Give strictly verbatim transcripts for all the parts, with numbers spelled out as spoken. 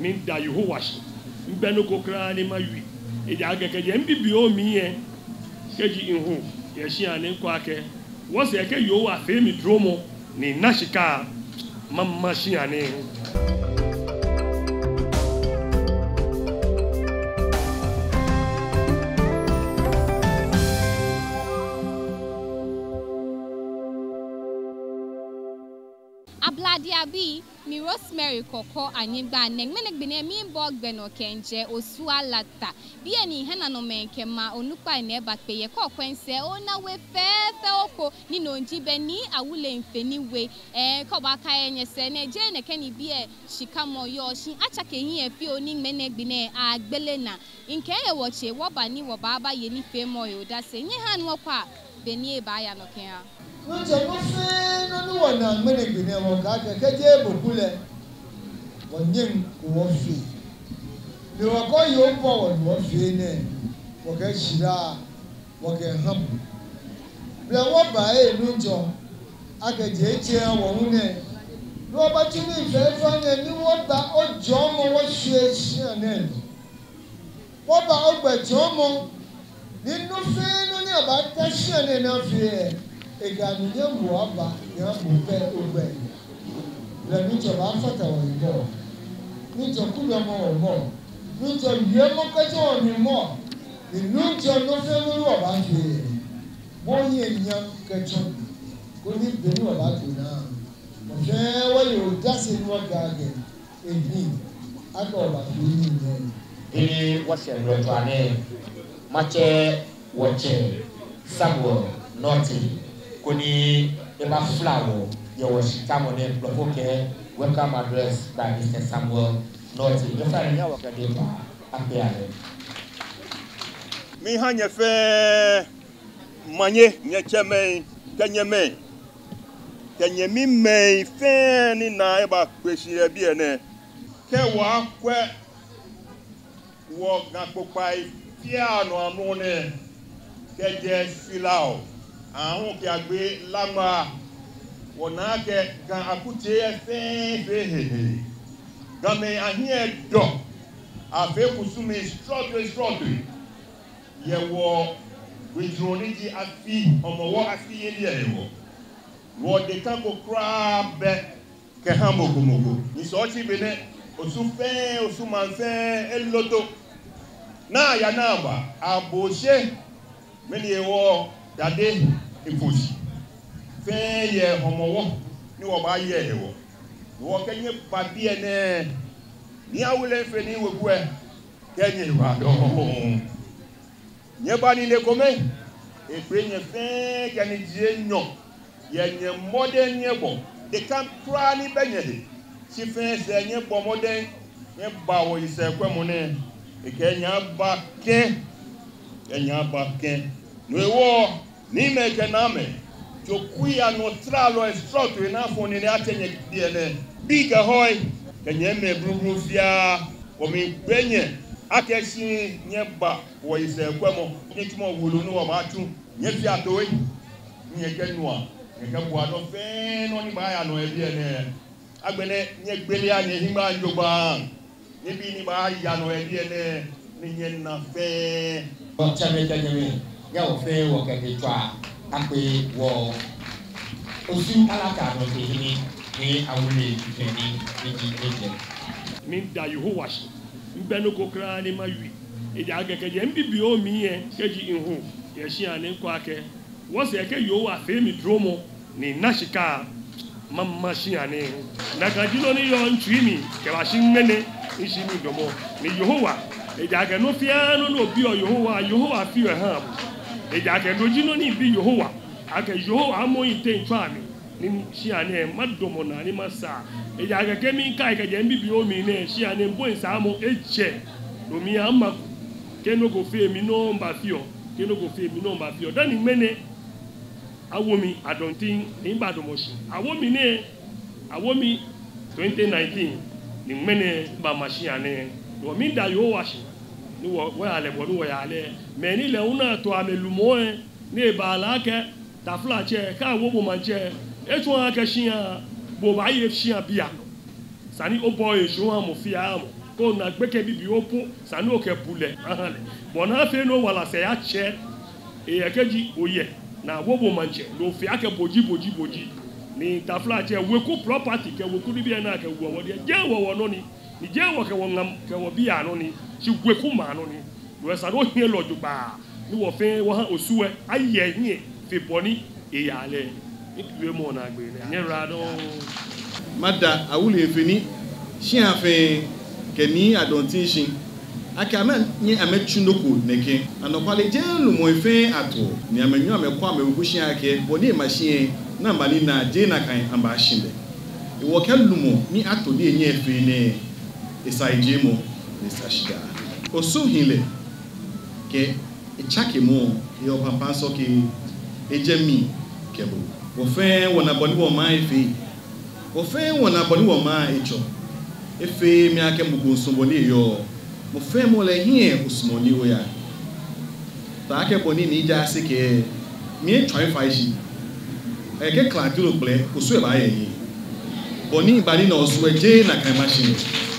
min da Yehovah mbeno kokra ne mawi e ja ga keje mbibi o mi e keji inhu ye hia ne kwa ke wo se ke yo wa fe mi dromo ni nashika mamma hia ne Abladiabi, mi Rosemary Koko anyigba nengmenek bine mi bog beno kenje osua lata. Bi eni hena no menke ma onukpa ne bakpeye ko kwense ona we fefe oko ni nonji beni Awuley Nfeni we eh ko ba ka enye se ne je ne keni bi e shikamo yo shin acha ke yin e fi oni menek bine agbele na nke ye woche wo ba ni wo ba ba ye ni fe mo yo da se nyi han wo kwa beni e ba ya no ken a no je no fe no no wona menek bine wo ka ke keje bokule wonyen wo fi ni wo ko yo po wo fi ne wo ke shira wo ke ham bla wo ba e nu jo aka je che wo hu ne no ba ti ni fe fa ne ni wo ba o jo mo wo hwe hia ne wo ba o gba jo mo ni no fe no ni aba ta hia ne na fi e ga ni ye mo aba ya mo pe o gbe la ni jo ba fata wo ibo ni jo ku lo mo mo ni jo ye mo ka jo ni mo ni nu jo no fe no wo ba fi mo ye nya ka jo ko ni be ni wo ba tu na mo fe wo yo da se ni wo ga ge e ni ako ba fi ni ne ini wase ro to ane mache woche Samuel Noti kuni eba flower ye was come ne bloke welcome address by Mister Samuel Noti yo fa nya waka de ba apiare mi hanya fe manye nya cheme kanyeme kanyemi me fe ni na eba kwesi e bi ene ke wa kwe wo gapopai piano amone ke je filao ahun ke agbe lama wona ke gan akute e fe fe game ahie do afe kusumi struggle struggle ye wo withdrawn ji afi omowo afi ye ye wo wo de kan ko kra be ke hamogomogo ni so chi be ne osu fe osu man fe eloto na ya na ba abose meni e wo dade ifosi fe ye omowo ni wo ba ye e wo wo kenye pa bi ene ni Awuley Nfeni we ku e kenye wa do nye ba ni le kome e pe nye fe kani die nyo ye nye modern nye bo de kan kra ni benye de si fe se nye bo modern nye ba wo ise kwemu ne e ke nya ba ke e nya ba ke no e wo ni me ke na me to kuya no tralo extract we na fo ni atenye die ne big hoy ke nye me brubru fia o mi benye akeshi nye ba wo ise kwemo ni timo wulu no wa matu nye fi atowe nye kenua nye ke bo ado fe no ni ba ya no e bi ene agbene nye gbele anye himba njogba ni bi ni ba ya no e bi ene ni nye na fe o chame chame ya o fe wo ke ke twa ape wo osu alaka no ke ni ni Awuley Nfeni ni ji min da Yehovah mbeno kokra ne mawi e ja ga keje mbibi o mi e keji inhu ye hia ne kwa ke wo se ke yo wa fe mi dromo ni nashika mamma hia ne na ga dino ni yo ntwimi ke wa shin mene ishi mi domo ni Yehovah e ja ga no fia no no bi o Yehovah Yehovah fi e ha e ja ga no jino ni bi Yehovah aka Yehovah amo ite ntwa mi ni hia ne madomo na ni masa e ja ga kemi kai ka je mbibi o mi ne hia ne mbo nsa amo eche do mi amma ke no go fe mi no mba fio ke no go fe mi no mba fio dani mene awomi adontin ni mba domoshi awomi ne awomi twenty nineteen ni mene ba machine ne do mi da yo washi ni wo wo ale bo ni wo ya ale me ni le una to amelumo e ni ba la ke ta fla che ka wo bo ma che e tun aka shia bo ba ye shia bia sani o boy so am fi am ko na gbeke bibi opo sanu oke pule ahale bona fe no wala se ya che e yakeji oye na wobo manche no fi ake boji boji boji ni tafla che weku property ke weku bi na ke wo wode je wo wo no ni ni je wo ke wo ngam ke wo bi ano ni si weku ma no ni we sa do hie loju ba ni wo fe wo ha osuwe aye hie fi boni e yale iwe mo na gbe ni nyera do mada Awuley Nfeni shia fe keni adontin shin akama ni ametchunoko neke anokwale je lumo ife ato ni amenyu amekwa amewu shia ake boni machine na mbali na je na kan amba shinde e wo ke lumo ni ato de enye efe ne esaije mo ni sashida oso hile ke echake mo yo papa so ke ejemi kebo wo fe wona boni wo ma efe wo fe wona boni wo ma echo efe mi ake mugu nsonboni yo mo fe mo le hie usmoni wo ya ta ake boni ni ja se ke mi try fa shi e ke kla duro ple osu e ba ye yi boni bani na osu eje na kan machine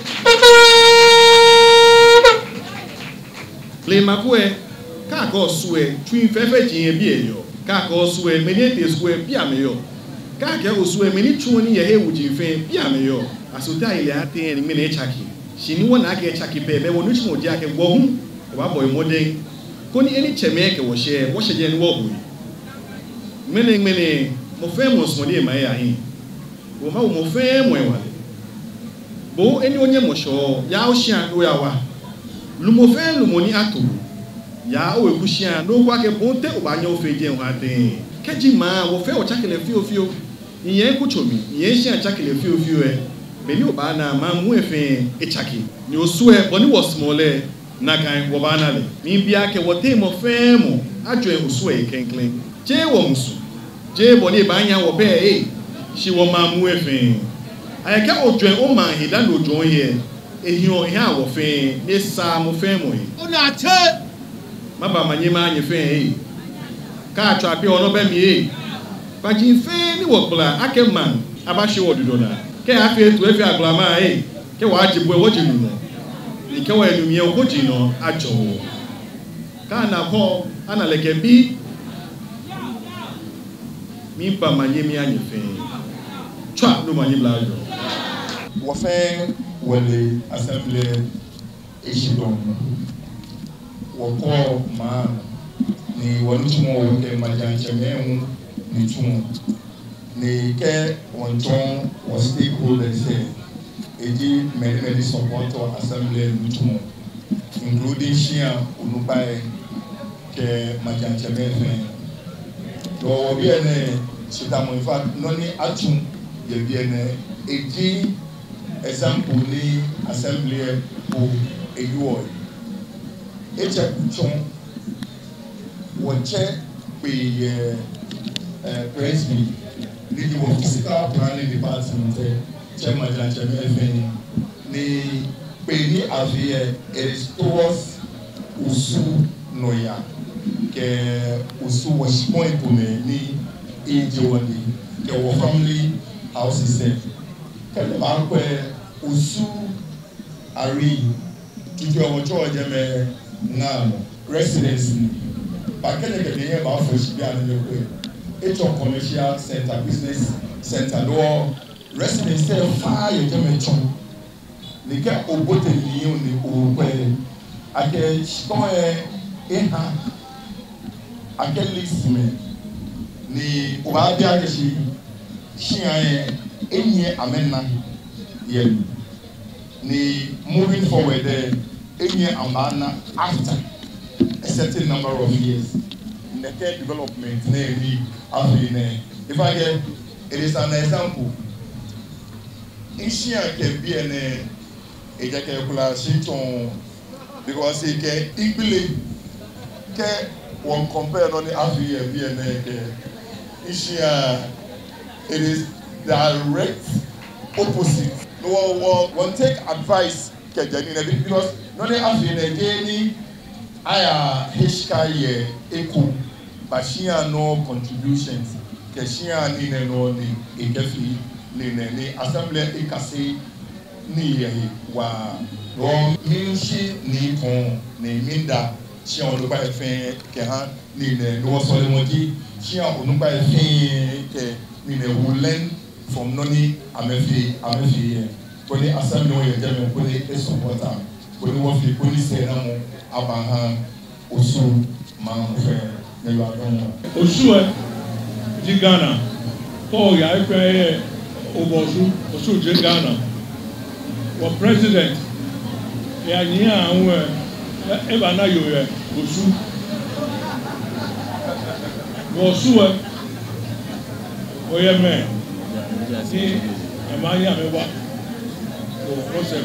le makwe ka ko osu e twin fefe jin bi e yo ka ko osu e meni te su e bi ame yo ka ke osu e meni twoni ye he wujin fe bi ame yo asuta ile ate ni meni chaki shini wona ake chaki pe be wonu chimo je ake gwo hu e ba boy modern ko ni eni cheme ke wo she wo she je ni wo hu meni meni mo fe mo so de ma ya hin wo ma mo fe mo e wale bo eni onye mo sho ya o shia do ya wa lu mo fe lu mo ni ato ya o e ku shia no kwa ke bo te o ba nya o fe je wa den keji ma wo fe o chakele fio fio iyen ku chomi iyen shia chakele fio fio e beni oba na ma mu efe echaki ni osu e boni wo smole na kan wo ba na le mi bia ke wo te mo fe mo ajo e osu e kenklen je wo musu je boni ba nya wo be e shi wo ma mu efe ayeke ojo e o ma he da no ojo ye ehi o he awo fe ni sa mo fe mo yi Una che ma ba manye ma anye fe e ka atwa pe ono be mi e pa jin fe ni wo kula akeman abashi wo dudo na ke afi etu efi aglama e ke wa jibu e woji nu ni ke wa enu mi e woji no ajo ka na ko ana leke bi mi pa manye mi anye fe twa no manye bla yo wo fe wele assembly eshidon wo ko ma ni wonu tumo wo ke majanche memu ni tumo ni ke wonton wo stakeholders here eji many many support to assembly nutumo including shia unubai ke majanche mefe do obi ene sitamo in fact noni atum ye bi ene eji example ni assembly po ejuo eche kuchon woche pe ye presby leading of physical planning department chairman Nfeni Nfeni ni pe ni avie is towards usu noya ke usu was point to me ni ejewani ke wo family houses there ke le ba ko usu ari tuju omo choje me ngamo residence ni ba kele ke ye ba fo shi bi anu le ko it's a commercial center, business center. No residents say far you can mention. They get obote ni o ni o pe. Ake shikon e ha. Ake list me ni o ba bi ake shi shian e enye amenna ye ni moving forward there enye amana after a certain number of years. The third development, if I get it is an example. Asia can be an ejaculation because it can equally one compare on the Africa B N A. Asia, it is direct opposite. No one take advice because not the Africa aya H K ye eku bashia no contributions keshia ni ne no ni ekefi ni ne ni assembly ekase ni ye wa ro min shi ni kon ni minda shi on lo ba fe ke ha ni ne no so le moji shi on ba fe ke ni ne will learn from noni amefi amefi ko ni asam no ye jame ko ni e supporta ko ni wo fi ko ni se na mo abaha osu ma fe ne yo adon osu e di Ghana to ya e pe obosu osu di Ghana wa president ya ni awon e ba na yo ye osu osu e o ye me ni e ma ya me wa o se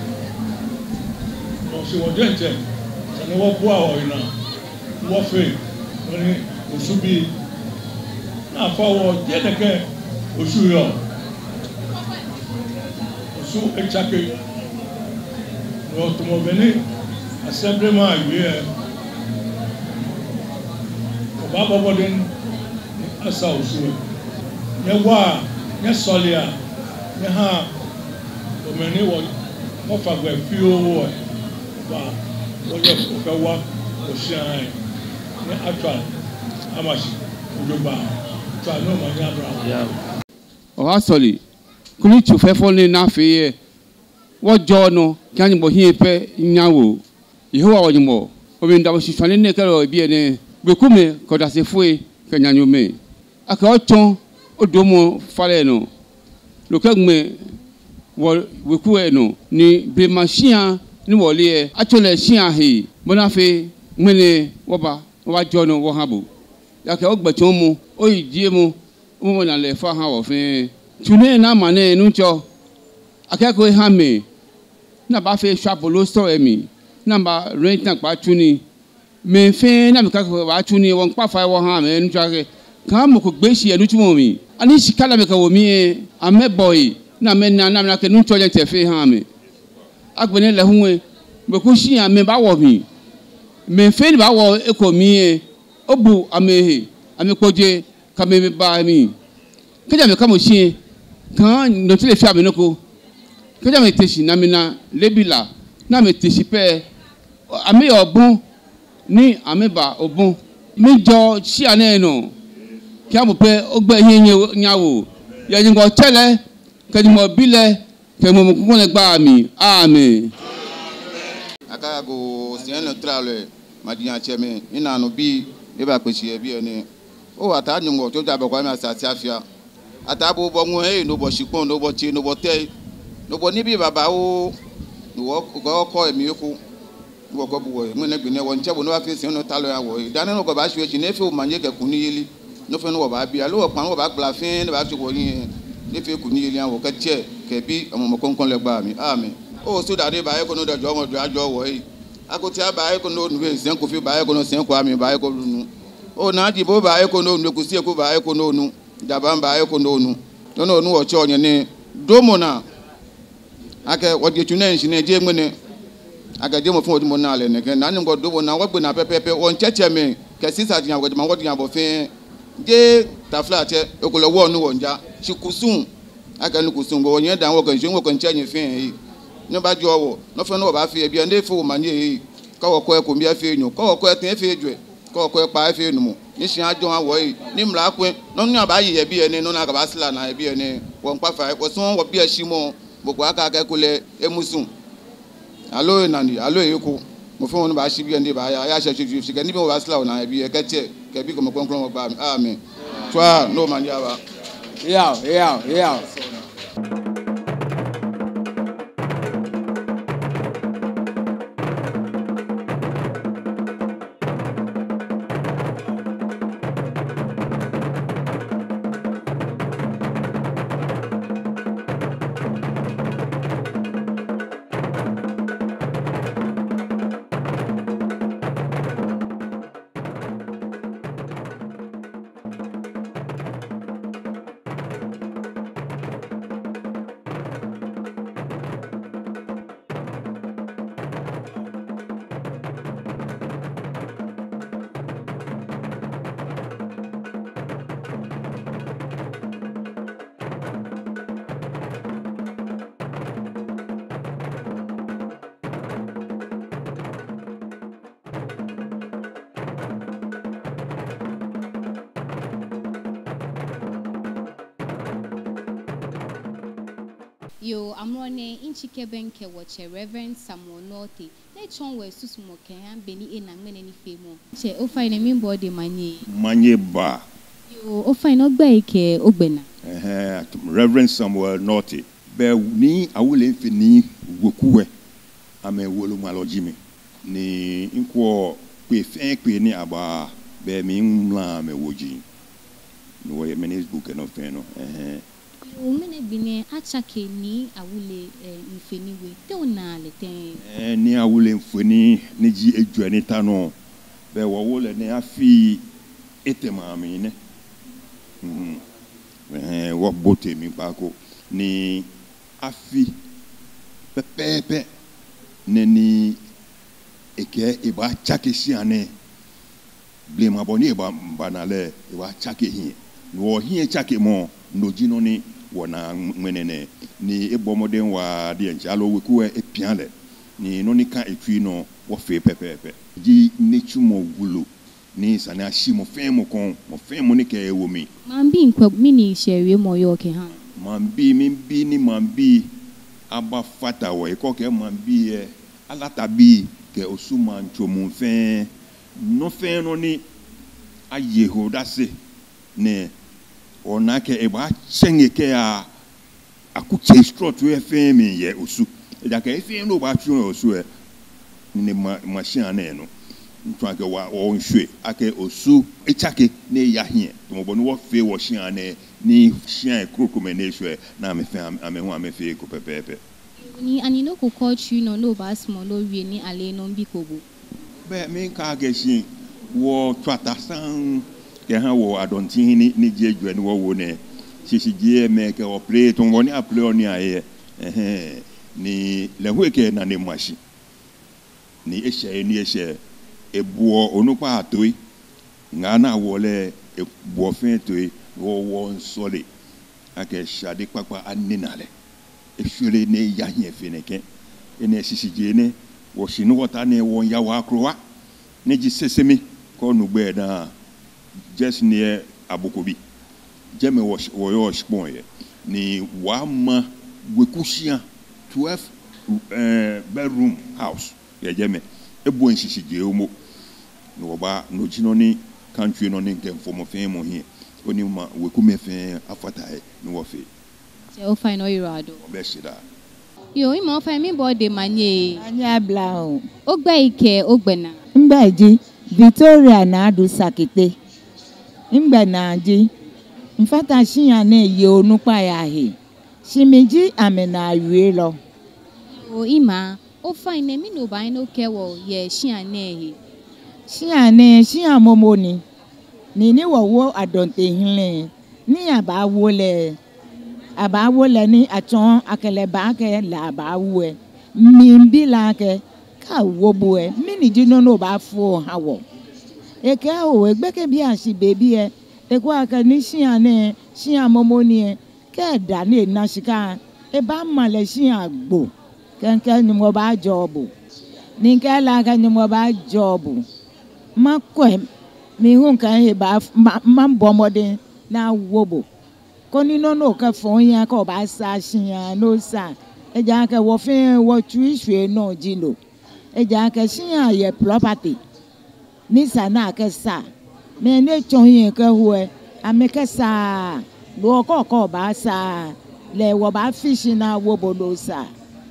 o se wo dente ni wo bu awo ina wo fe oni osu bi na fa wo je de ke osu yo osu e chake no to mo beni assemblement awie o ba bo bodin asa osu ye wa ye solia ye ha o meni wo mo fa gba fi owo e ba wo ye o ka wa o shan ni actual amashi ojoba to no ma nya bra ya o asoli kuni tu fe fo ni na fe ye wo jo no kan bo hin pe nyawo yehowa wo nyimo o bi ndawo shiswane ne kero bi ene be kume ko da se fue ke nyanyo me aka o ton o do mo fare no lo ka gme wo we ku e no ni be machine ni wo le actually shia he bona fe mene wo ba wo jo no wo habo ya ka o gbe ton mu o yidie mu o mo na le fa ha wo fe tune na mane nu cho akeko ha me na ba fe swapolo so emi na ba rent na pa tuni me fe na me ka ba tuni won pa fa wo ha me nu cho ke kan mo ko gbe si enu tumo mi ani sikala me ka wo mi e ame boy na me na na ke nu cho je te fe ha me agbene le hunwe be ko si ame ba wo mi me fe ni ba wo e ko mi e obu ame ame koje ka me ba mi ke ja me ka mo si kan no ti le fi ame no ko ke ja me teshi na me na lebila na me teshi pe ame obun ni ame ba obun mi jo si ane no ki amu pe ogbe yin nyawo ye yin go tele ke ni mo bile ke mo mo le gba mi amen aka go sien neutral madian cheme ina no bi e ba pechi e bi ene o ata nyu mo to ja ba kwa mi asasi afia ata bo bo nwu e no bo shipon no bo chi no bo te no bo ni bi baba o wo go ko emi ku wo go bu wo mu na gbe ne wo nche bo no afi sien neutral ya wo dan no go ba shwe chi ne fi o manye ke kunu yeli no fe no wo ba bi alo wo pan wo ba gba fin ne ba ti wo yin ne fi kunu yeli an wo ke che ke bi omo mo konkon le gba mi amen o so da de ba e ko no do jo mo do ajo wo yi akoti aba e ko no nu sen ko fi ba e ko no sen ko ami ba e ko nu o na di bo ba e ko no nu ku si e ko ba e ko no nu daba ba e ko no nu no no nu o che onye ne domo na aka wo de tuna nshi ne je ngene aka je mo fun odimo na le ne ke na ni ngo domo na wo gbe na pepepe won cheche me ke sisa ti yan wo de ma wo de yan bo fe je tafla che e ko lo wo nu wonja shikusun aka nu kusun go yen dan wo kan je wo kan che yin fe yi no ba jo wo no fe no ba fi e bi ande fo ma ni e ka wo ko e ko mi afi enyu ka wo ko e ten afi eju e ka wo ko e pa afi enu mu ni sin ajo an wo yi ni mra kun no ni aba yi e bi ene no na ka ba sila na e bi ene wo npa fa wo so wo bi e shi mo gbogbo aka ka ko le emusun alo nani alo e ko mo fe won ba shi bi ende ba ya ya se se se ke ni bi wo ba sila na e bi e ke che ke bi ko mo kon kon mo gba mi amen twa no man ya ba yeah yeah yeah Yo, I'm running in Chikebenke watch Reverend Samuel Norte. Let's on where Susmoke and Benny in and many famo. Che, oh, fine, I mean body money. Manye ba. Yo, oh, fine, no bake, Obena. Eh, Reverend Samuel Norte. Be ni Awuley Nfeni wokuwe. Ame wolu malojimi. Ni inko pe fen pe ni aba be mi mla me woji. No ye menis book no fen no. Eh. Umene bine achake ni Awuley Nfeni we. Te ona le ten. Eh ni Awuley Nfeni ni ji eju ni tano. Be wo wo le ni afi etema mi ne. Mhm. Eh wo bote mi pa ko ni afi pepepe neni eke iba chake siane blema boni iba banale iba chake hi wo hi chake mo no jino ni wona menene ni ebomoden wa de nchalo weku e pianle ni no ni kan etwi no wo fe pepepe ji nechu mo gulo ni sane ashi mo fe mo kon mo fe mo ni ke ewo mi Mambi nkwa mini shewe mo yo ke han. Mambi mimbi ni mambi aba fata wo iko ke mambi e alatabi ke osuma nchomu fe no fe no ni ayeho dase ne ona ke e ba chenge ke a akuche strot we fe mi ye osu e da ke fe no ba tru osu e ni machine na no ntwa ke wa o nhwe ake osu echake ne ya hie to mo bonu wo fe wo hia ne ni hia kroko me ne hwe na me fe ame ho ame fe ko pepepe Ni anino ko coach you no no ba small no wie ni ale no bi ko bu be me ka ge hie wo twata san ke ha wo adonti ni ni je dwa ni wo wo ne sisi je me ke o play to ngoni a play oni aye eh ni le ho ke na ne mashi ni ehye ni ehye ebuo onupa atoi ngana wole ebuo fen toi wo wo nsole ake shade papa aninale efure ne ya hie feneke ene sisije ne wo shinu wota ne won ya wa akrowa ne ji sesemi ko nu gbe da just near abokobi jeme wo wo yo shpon ye ni wa ma wekushia twelve uh, bedroom house ye jeme ebu nshisije omo no ba no jino ni country no ni nkemfo mo fe mo hie oni ma weku me fe afata e no wo fe se o fine o irado obe shida yo imo o fine mi body manye anya bla o ogba ike ogbena mgbaji Victoria na adu sakite mgba na ji mfata shiya na ye onupa ya he shimiji amena awie lo o ima o fine mi no ba no kewo ye shiya na he shiya na shiya momoni ni ni wo wo adonte hinle ni aba wo le aba wo le ni aton akele ba ke la ba wo e mi bi la ke ka wo bo e mi ni ji no no ba fu hawo eke o egbe ke bi asi baby e eko aka ni shiya na shiya momoni e ke da ni na shika e ba male shiya gbo kenke ni mo ba jobu ni ke la ka ni mo ba jobu ma ko mi hun kan he ba ma bomode na wobo ko ni no no ka fon yan ko ba sa shiyan no sa e ja ka wo fin wo tu iswe no jilo e ja ka shiyan ye property ni sa na ka sa me ne chon yin ka huwe ame ka sa lo ko ko ba sa le wo ba fish na wobo no sa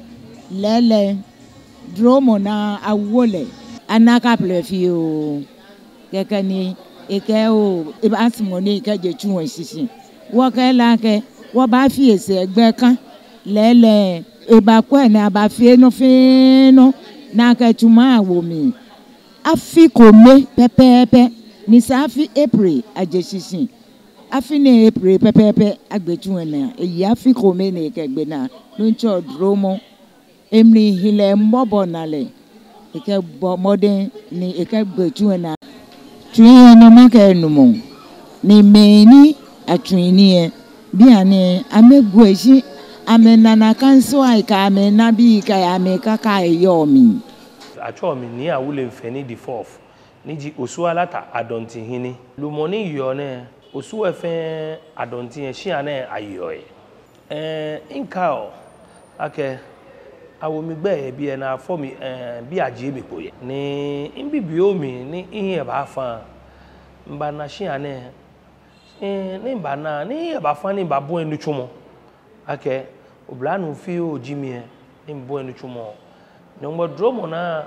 lele dromo na awole anaka plefi o keke ni eke o e ba simo ni ke je tu won sisi wo ke la ke wo ba fi ese egbe kan lele e ba ko na ba fi no fi no na ke tuma awo mi afi ko me pepepe ni sa fi april aje sisi afi ni april pepepe agbetu na e ya fi ko me ni ke gbe na no ncho dromo emri hile mbobo nale eke bo modern ni eke gbetu na twi no make numo ni meni atwini e bia ni amegu eji amenana kanso ai ka amena bi ka ya me kaka eyomi acho mi ni Awuley Nfeni the fourth ni ji osu alata adonti hini lumoni yo ne osu efe adonti e shia na ayo e eh inka o ake awo mi gbe bi e na for mi eh bi aje mi poye ni imbibi omi ni ihe ba fa mba na shi ane eh ni mba na ni ba fa ni ba bo enu chumo ake obla no fi o jimi e ni bo enu chumo no mo dromo na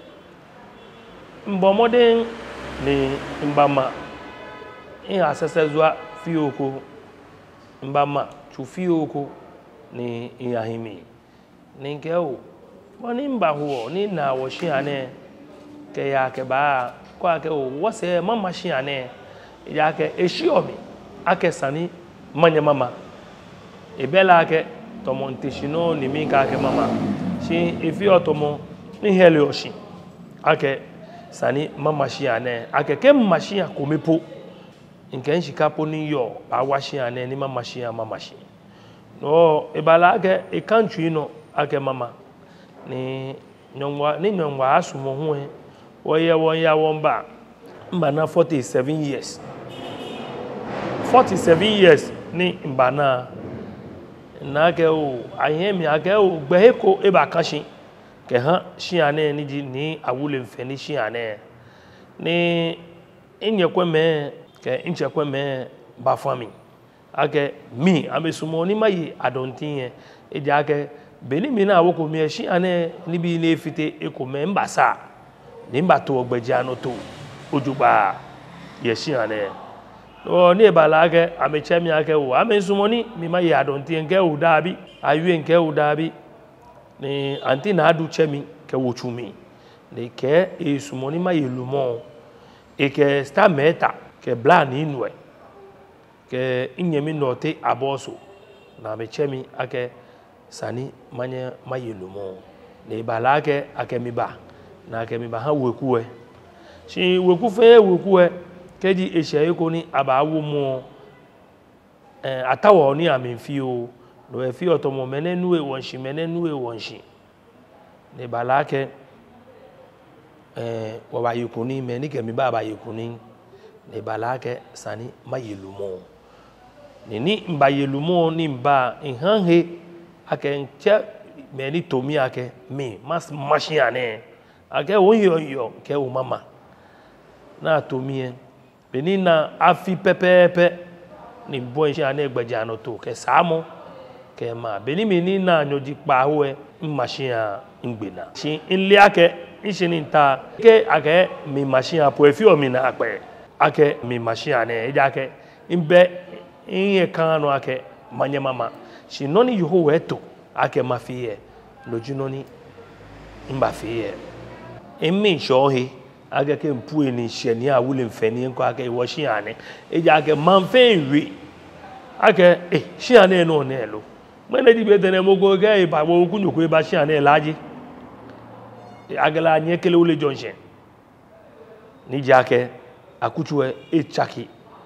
mbo modern ni mbama in asesezwa fi oko mbama chu fi oko ni iyahimi ni nke o woni mba ho ni na wo shi ane ke ya ke ba kwa ke o wo se mama shi ane ya ke eshi omi ake sani manye mama ebela ke tomo ntishino ni mi ka ke mama shi efi otomo ni hele oshi ake sani mama shi ane ake ke mama shi akomepo nke nshikapo ni yo ba wa shi ane ni mama shi mama shi no ebala ake e country no ake mama ni nyongwa ni nyongwa asumo ho e wo ye won ya won ba mba na forty-seven years forty-seven years ni mba na na ke o ayemi ake o gbe ko e ba kan shi ke han shi ane ni ji ni Awuley Nfeni shi ane ni inye kweme ke inche kweme ba fami ake mi amesumo ni mayi adontin ye e ja ke beni mi na woko mi shi ane ni bi ne fite e ko me mbasa ni mba to ogbeja no to ojuba ye shi ane o ni bala ke ameche mi ake wo amesumo ni mi mayi adontin ke o dabi ayu nke o dabi ni anti na adu chemi ke wo chumi ni ke e sumo ni mayi lumo e ke sta meta ke bla ni nwe ke inyemi note aboso na mechemi ake sani manye mayelumo ne balake ake miba na ake miba ha wekuwe shi weku fe wekuwe keji eshe ko ni abawo mo eh atawo ni amfi o no e fi otomo menenu e wonshi menenu e wonshi ne balake eh wa ba yekuni me ni ke mi ba ba yekuni ne balake sani mayelumo ni ni mba yelumo ni mba inhanhe ake nche me ni tomi ake mi mas mashiane ake oyo yo ke o mama na tomi e beni na afi pepepe ni boy shi ane gbeja no to ke samo ke ma beni mi ni na nyoji pa ho e mashia ngbena shi nle ake ishi ni nta ke ake mi mashia po efi o mi na ape ake mi mashia ne eja ake imbe inye kanu ake manye mama shi noni yuho weto ake mafiye loju noni mba fiye emi shohi ake ke mpu eni sheni Awuley Nfeni nko ake wo shi ane eja ake manfe nwi ake eh shi ane no ne lo mene di bedene mogo ge ba wo kunyoko ba shi ane laji agala nye kele ule junction ni jake akuchwe e chaki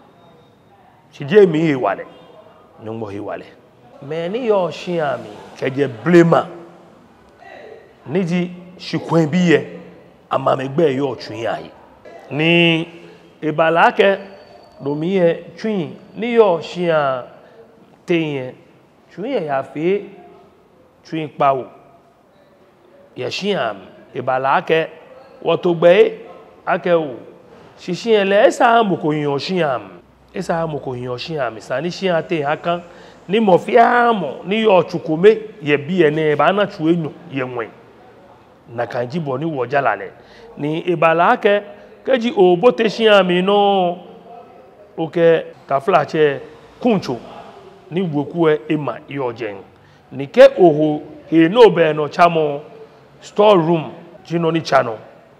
chije mi hiwale nyongbo hiwale me ni yo shiami keje blema niji shikwen biye ama megbe yo twin ayi ni ebalake do miye twin ni yo shia tenye twin ya fe twin pawo ya shiam ebalake wotogbe ake o shishi ele esa amoko yin shiam esa amoko yin shiam sani shiam te akan ni mofiamo ni yo chukume ye bi ene ba na chu enyu ye nwen na kanji bo ni wo jalale ni ebalake keji obote shiam no oke taflache kuncho ni gboku ema yojen ni ke oho he no be no chamo store room jino ni chano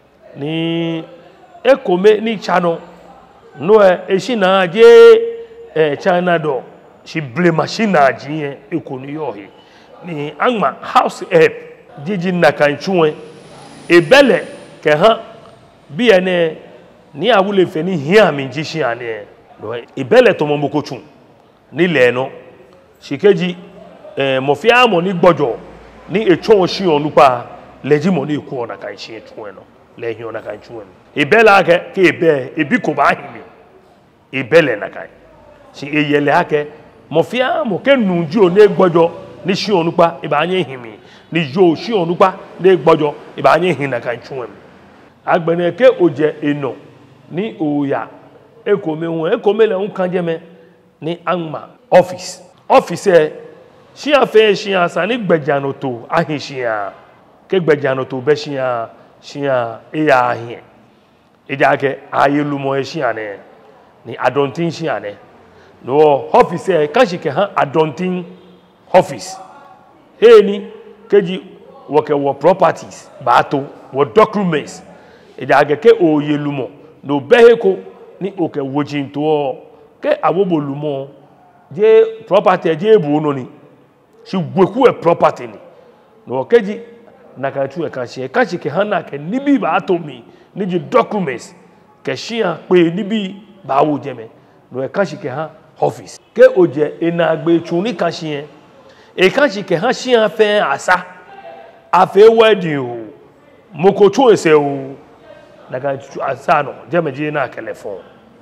ni ekome ni chano no e eshi na je e china do shi ble machine ajiye ekoni yohi ni angma house help jiji na kanchuwe ebele ke ha bi ene ni Awuley Nfeni hia mi jishi ane do ebele to momoko chun ni le no shikeji eh mofia mo ni gbojo ni echon shi onupa leji mo ni ku ona kan shi etun eno le hin ona kan chu eno ibela ke ke ibe ebi ko ba hin ibele na kan si eyele ake mofia mo ke nunju oni gbojo ni shi onupa e ba anye himi ni yo shi onupa de gbojo e ba anye hin na kan twem agbene ke oje eno ni oya ekome won ekome le un kan jeme ni anma office office e shi afe shi asa ni gbejano to ahin shi a ke gbejano to be shi a shi a e ya ahin e ja ke ayelumo e shi ane ni adontin shi ane no office e kan shi ke han adontin office hey ni keji wo ke wo properties ba to wo documents e ja ke oyelumo no beheko ni oke wojin to ke awobolumo je property je ebu no ni shi gweku e property ni no keji na ka tu e kan shi e kan shi ke han na ke nibi ba to mi ni ji documents ke shi an pe nibi ba wo jeme no e kan shi ke han office ke oje ena gbe tun ni kan shi en e kan shi ke han shi an fe asa afe wedding o moko tu ese o na ka tu asa no jeme je na telephone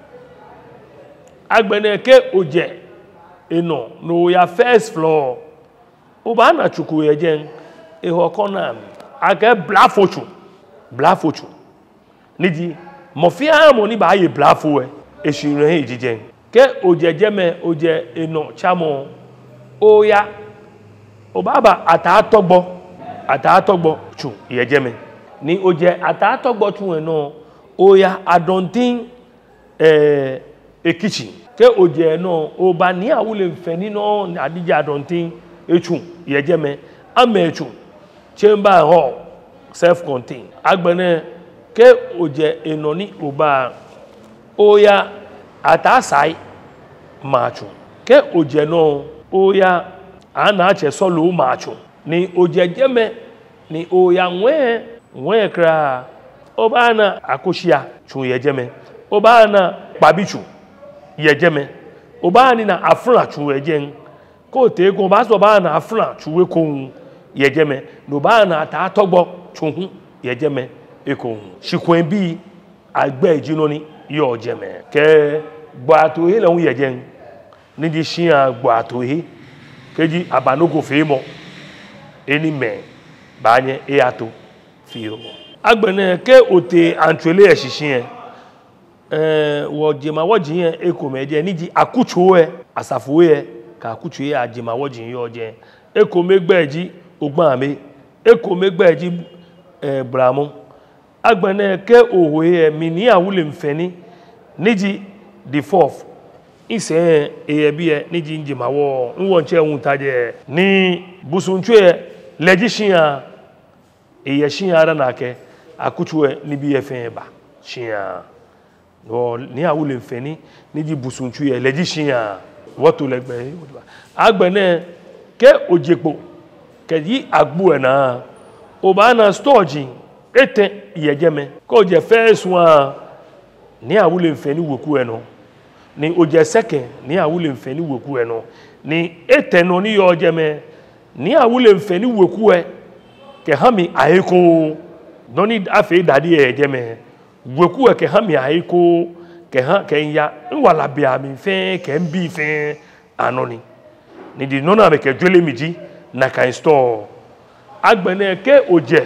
agbene ke oje eno no ya first floor o ba na chuku ye jen e ho kona ake black fortune black fortune niji mo fi amo ni ba ye black fo e esire he jijen ke oje jeme oje eno chamo o ya o baba ata atogbo ata atogbo chu ye jeme ni oje ata atogbo tu eno o ya adontin eh e kitchen ke oje no o ba ni Awule Nfeni no adija adontin echu ye jeme amechu chamber hall self contained agbene ke oje enoni oba oya atasai machu ke oje no oya ana che solo machu ni oje jeme ni oya nwe nwe kra oba na akoshia chu ye jeme oba na pabichu ye jeme oba ni na afra chu ye jen ko te ko ba so ba na afra chu we ko ye jeme no ba na ta togbo chu hu ye jeme e ko shikwen bi agbe ejino ni yo jeme ke gba to he lehun ye jen ni di shian gba to he keji abanogo fe mo eni me ba nye e ato fi o agbene ke ote antwele e shishin eh wo jema wo jin e ko meje ni ji akucho e asafo e ka akucho e ajema wo jin yo je e ko megbeji ogbon ame e ko megbeji eh bramu agbene ke owo e mi ni Awule Nfeni ni ji the fourth ise e bi e ni ji njema wo nwo nche ehun taje ni busunchu e legishin eye shin ara na ke akucho e ni bi e fen ba shin no ni Awule Nfeni ni ji busunchu ye leji shiyan woto legbe agbene ke ojepo ke yi agbo e na o ba na storage ete yejeme ko je first one ni Awule Nfeni woku e no ni oje second ni Awule Nfeni woku e no ni ete no ni yo jeme ni Awule Nfeni woku e ke hami aiko no ni afi dadi e jeme woku e ke hami aiko ke ha ke ya nwala bia mi fe ke mbi fe anoni ni di nona me ke jole miji na kan store agbene ke oje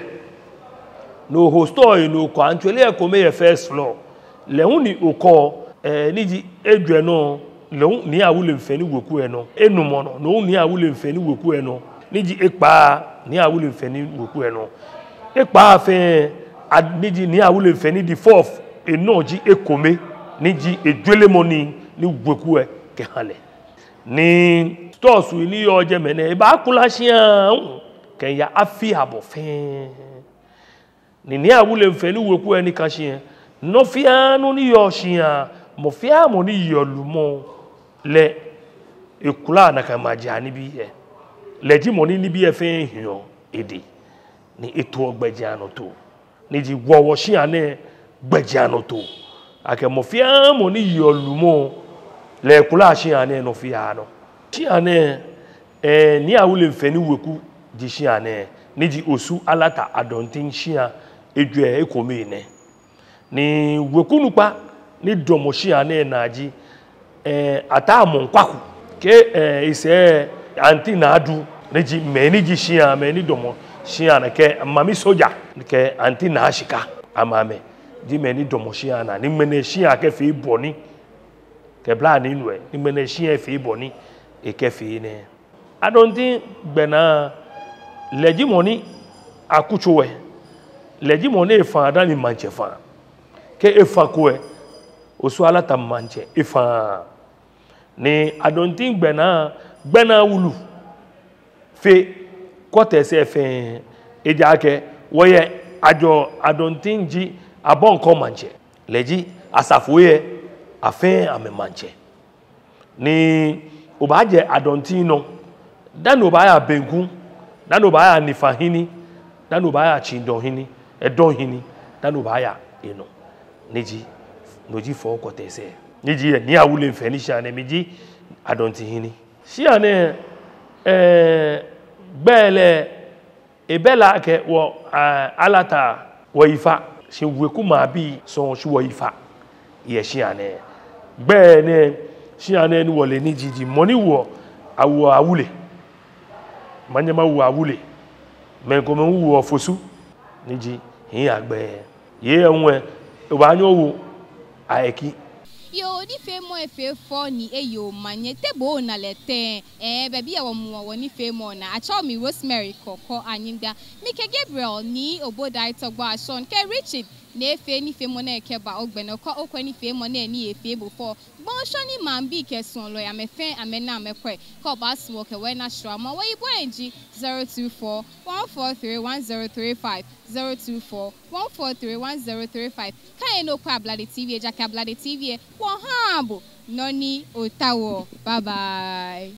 no ho store no ko antwele e ko me first floor lehun ni oko eh ni di edwe no lehun ni Awule Nfeni woku e no enumo no no ni Awule Nfeni woku e no ni di epa ni Awule Nfeni woku e no epa fe ni di ni Awule Nfeni di fourth enoji ekome ni ji ejwele moni ni gweku e ke hale ni stores ni yo je mene e ba kula shian ke ya afi abo fe ni ni Awule Nfeni weku e ni kan shian no fianu ni yo shian mo fiamo ni yo lumo le ekula na kan maja ni bi e le ji moni ni bi e fe hian ede ni eto ogbejano to ni ji wowo shian ne gbejano to ake mo fiamo ni yo lumo le kula shian ne no fiano shiane eh ni Awule Nfeni weku di shiane ni di osu alata adontin shia edwe ekome ne ni weku nupa ni domo shiane naji eh ata mo nkwaku ke eh ise anti na adu neji meni ji shia meni domo shia na ke mami soja ke anti na ashika amame di meni domo shia na ni mene shia ke fi boni ke bla ni nwe ni mene shia fi boni e ke fi ne I don't think bena leji moni akuchuwe leji moni e fa da ni manche fa ke e fa ko e osu ala ta manche e fa ni I don't think bena bena wulu fe kote se fe eja ke woye ajo I don't think ji abon ko manche leji asafuye afen ame manche ni obaje I don't think no dan obaya benku dan obaya nifahini dan obaya chindohini edohini dan obaya eno neji noji fo kote se neji ni Awuley Nfeni sha ne meji I don't think hini sha ne eh bele ebela ke wo alata wo ifa se weku ma bi so so wo ifa ye sha ne gbe ne sha ne ni wo le ni jiji money wo awo Awuley manyama wo Awuley men ko men wo fosu niji hin agbe ye enwe e ba nyo wo aeki yo ni fe mo e fe fo ni e yo manye tebo na lete eh baby ya wo mo ni fe mo na acho mi Rosemary Koko Anyinga Mike Gabriel ni obodai togbo ashon ke Richard na efe ni fe mo na ekeba ogbeno ko okwa ni fe mo na ni efe before bon shoni man bi ke son lo ya me fe amena mekwe ko ba so ke we na shra ma we bo enji zero two four one four three one zero three five zero two four one four three one zero three five kan no kwa Ablade T V eja ka Ablade T V wo hambo noni otawo bye bye.